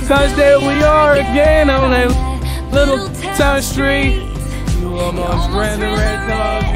Cause there we are again on that little town street. You almost ran the red dog.